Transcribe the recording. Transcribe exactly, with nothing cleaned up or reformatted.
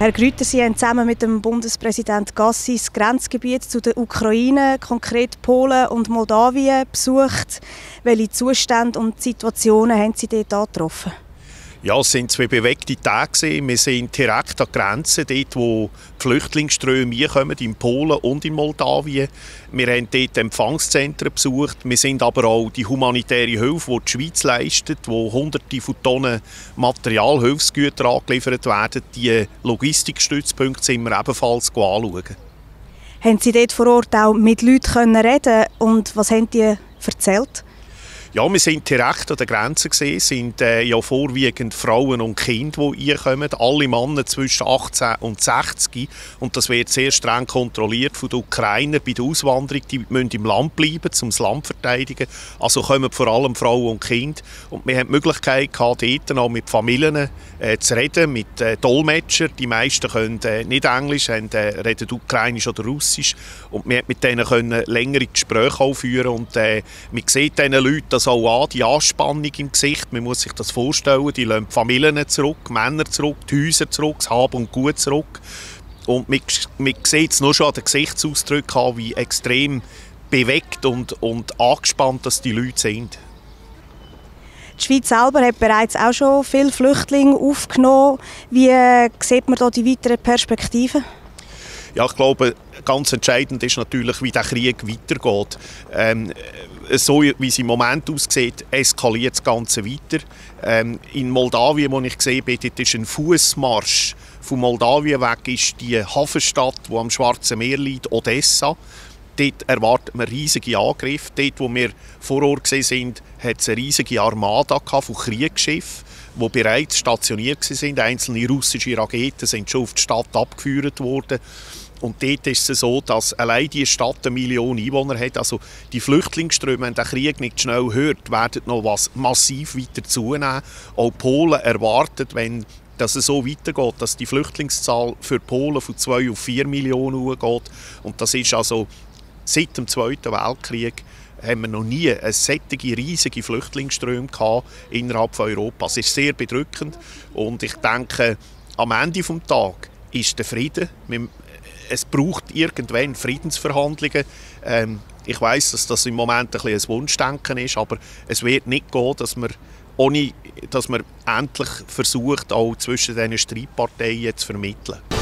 Herr Grüter, Sie haben zusammen mit dem Bundespräsident Gassi das Grenzgebiet zu der Ukraine, konkret Polen und Moldawien, besucht. Welche Zustände und Situationen haben Sie dort angetroffen? Ja, es waren zwei bewegte Tage. Wir sind direkt an der Grenze, dort wo die Flüchtlingsströme hinkommen, in Polen und in Moldawien. Wir haben dort Empfangszentren besucht. Wir sind aber auch die humanitäre Hilfe, die die Schweiz leistet, wo hunderte von Tonnen Material, Hilfsgüter angeliefert werden. Die Logistikstützpunkte sind wir ebenfalls anschauen. Haben Sie dort vor Ort auch mit Leuten reden und was haben die erzählt? Ja, wir sind direkt an der Grenze gesehen, sind äh, ja vorwiegend Frauen und Kinder, die reinkommen, alle Männer zwischen achtzehn und sechzig. Und das wird sehr streng kontrolliert von den Ukrainern bei der Auswanderung. Die müssen im Land bleiben, um das Land zu verteidigen. Also kommen vor allem Frauen und Kinder. Und wir haben die Möglichkeit gehabt, dort auch mit Familien äh, zu reden, mit äh, Dolmetschern. Die meisten können äh, nicht Englisch, haben, äh, reden Ukrainisch oder Russisch. Und wir konnten mit denen können längere Gespräche auch führen. Und äh, man sieht diesen Leuten das auch an, die Anspannung im Gesicht. Man muss sich das vorstellen, die lassen die Familien zurück, die Männer zurück, die Häuser zurück, das Hab und Gut zurück. Und man, man sieht es nur schon an den Gesichtsausdrücken an, wie extrem bewegt und, und angespannt dass die Leute sind. Die Schweiz selber hat bereits auch schon viele Flüchtlinge aufgenommen. Wie äh, sieht man da die weiteren Perspektiven? Ja, ich glaube, ganz entscheidend ist natürlich, wie der Krieg weitergeht. Ähm, so wie es im Moment aussieht, eskaliert das Ganze weiter. Ähm, in Moldawien, wo ich gesehen bin, dort ist ein Fußmarsch von Moldawien weg, ist die Hafenstadt, die am Schwarzen Meer liegt, Odessa. Dort erwartet man riesige Angriffe. Dort, wo wir vor Ort waren, hat es eine riesige Armada von Kriegsschiffen, die bereits stationiert waren. Einzelne russische Raketen sind schon auf die Stadt abgeführt worden. Und dort ist es so, dass allein die Stadt eine Million Einwohner hat. Also die Flüchtlingsströme, wenn der Krieg nicht schnell hört, werden noch was massiv weiter zunehmen. Auch Polen erwartet, wenn dass es so weitergeht, dass die Flüchtlingszahl für Polen von zwei auf vier Millionen geht. Und das ist also seit dem Zweiten Weltkrieg haben wir noch nie eine solche riesige Flüchtlingsströme gehabt innerhalb von Europa. Es ist sehr bedrückend und ich denke, am Ende des Tages ist der Frieden. Es braucht irgendwann Friedensverhandlungen. Ähm, ich weiss, dass das im Moment ein, ein Wunschdenken ist, aber es wird nicht gehen, dass man, ohne, dass man endlich versucht, auch zwischen diesen Streitparteien zu vermitteln.